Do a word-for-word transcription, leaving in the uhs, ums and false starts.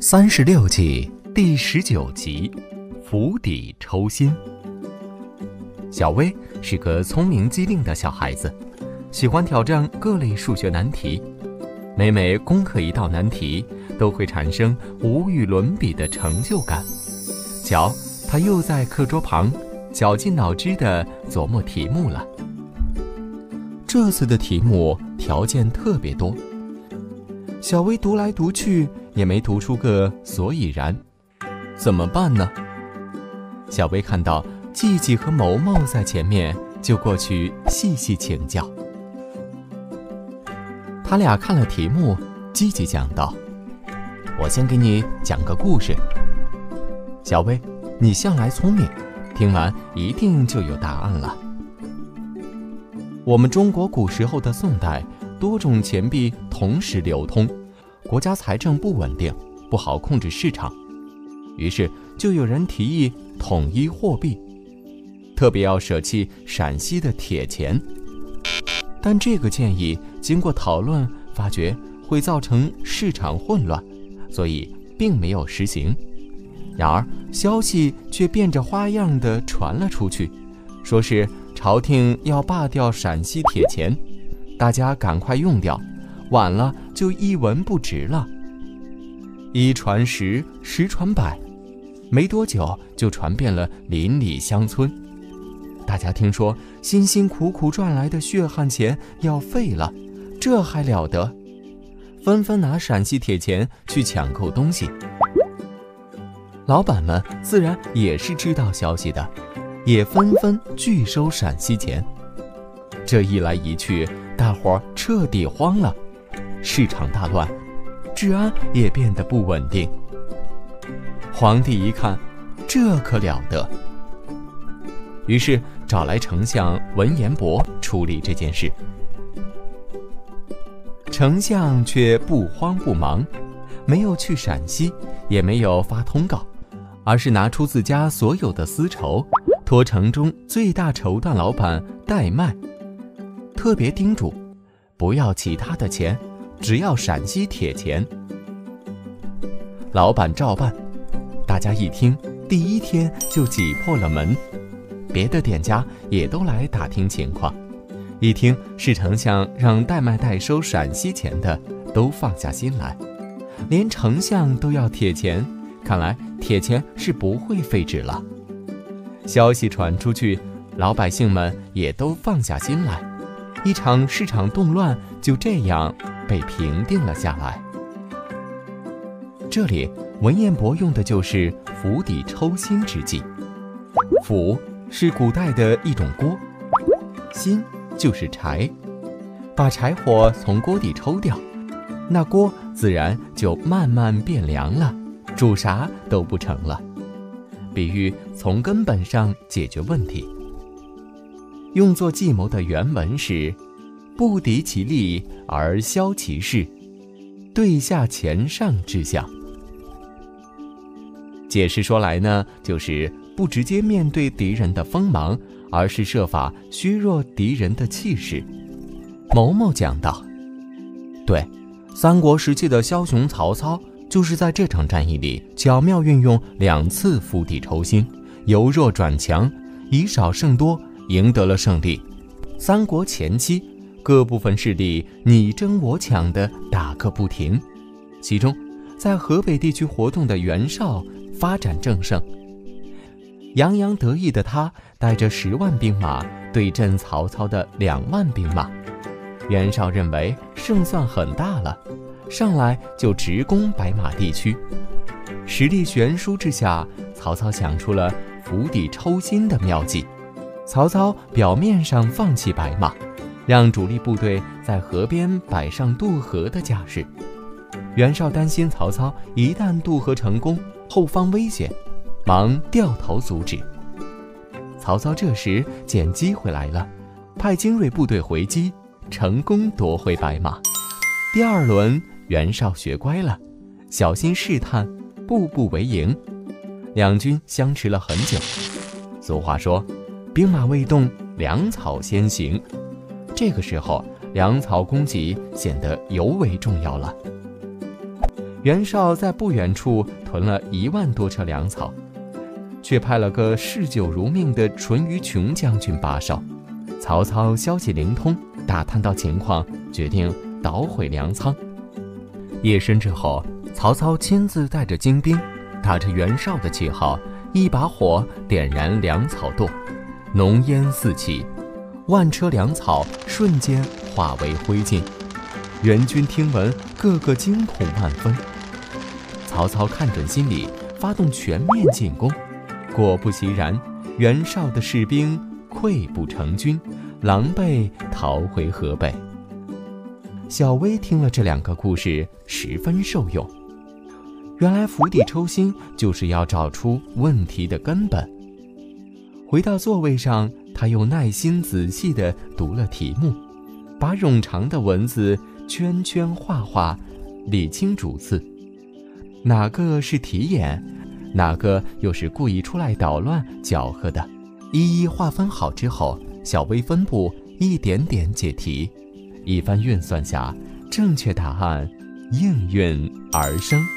三十六计第十九集，釜底抽薪。小薇是个聪明机灵的小孩子，喜欢挑战各类数学难题。每每攻克一道难题，都会产生无与伦比的成就感。瞧，他又在课桌旁绞尽脑汁地琢磨题目了。这次的题目条件特别多，小薇读来读去也没读出个所以然，怎么办呢？小薇看到季季和某某在前面，就过去细细请教。他俩看了题目，季季讲道：“我先给你讲个故事。小薇，你向来聪明，听完一定就有答案了。我们中国古时候的宋代，多种钱币同时流通，国家财政不稳定，不好控制市场，于是就有人提议统一货币，特别要舍弃陕西的铁钱。但这个建议经过讨论，发觉会造成市场混乱，所以并没有实行。然而消息却变着花样地传了出去，说是朝廷要罢掉陕西铁钱，大家赶快用掉，晚了就一文不值了。一传十，十传百，没多久就传遍了邻里乡村。大家听说辛辛苦苦赚来的血汗钱要废了，这还了得，纷纷拿陕西铁钱去抢购东西。老板们自然也是知道消息的，也纷纷拒收陕西钱。这一来一去，大伙儿彻底慌了，市场大乱，治安也变得不稳定。皇帝一看，这可了得，于是找来丞相文彦博处理这件事。丞相却不慌不忙，没有去陕西，也没有发通告，而是拿出自家所有的丝绸，托城中最大绸缎老板代卖，特别叮嘱不要其他的钱，只要陕西铁钱。老板照办，大家一听，第一天就挤破了门。别的店家也都来打听情况，一听是丞相让代卖代收陕西钱的，都放下心来。连丞相都要铁钱，看来铁钱是不会废止了。消息传出去，老百姓们也都放下心来，一场市场动乱就这样被平定了下来。这里文彦博用的就是釜底抽薪之计。釜是古代的一种锅，薪就是柴，把柴火从锅底抽掉，那锅自然就慢慢变凉了，煮啥都不成了。比喻从根本上解决问题。用作计谋的原文是不敌其利而消其势，对下前上之象。解释说来呢，就是不直接面对敌人的锋芒，而是设法削弱敌人的气势。某某讲道：对，三国时期的枭雄曹操就是在这场战役里巧妙运用两次釜底抽薪，由弱转强，以少胜多，赢得了胜利。三国前期各部分势力你争我抢的打个不停，其中在河北地区活动的袁绍发展正盛，洋洋得意的他带着十万兵马对阵曹操的两万兵马。袁绍认为胜算很大了，上来就直攻白马地区。实力悬殊之下，曹操想出了釜底抽薪的妙计。曹操表面上放弃白马，让主力部队在河边摆上渡河的架势。袁绍担心曹操一旦渡河成功，后方危险，忙掉头阻止。曹操这时见机会来了，派精锐部队回击，成功夺回白马。第二轮袁绍学乖了，小心试探，步步为营。两军相持了很久。俗话说，兵马未动，粮草先行。这个时候粮草供给显得尤为重要了。 袁绍在不远处囤了一万多车粮草，却派了个嗜酒如命的淳于琼将军把守。曹操消息灵通，打探到情况，决定捣毁粮仓。夜深之后，曹操亲自带着精兵，打着袁绍的旗号，一把火点燃粮草垛，浓烟四起，万车粮草瞬间化为灰烬。援军听闻，个个惊恐万分。曹操看准心理，发动全面进攻。果不其然，袁绍的士兵溃不成军，狼狈逃回河北。小薇听了这两个故事，十分受用。原来釜底抽薪就是要找出问题的根本。回到座位上，他又耐心仔细地读了题目，把冗长的文字圈圈画画，理清主次。哪个是题眼，哪个又是故意出来捣乱搅和的，一一划分好之后，小薇分部一点点解题。一番运算下，正确答案应运而生。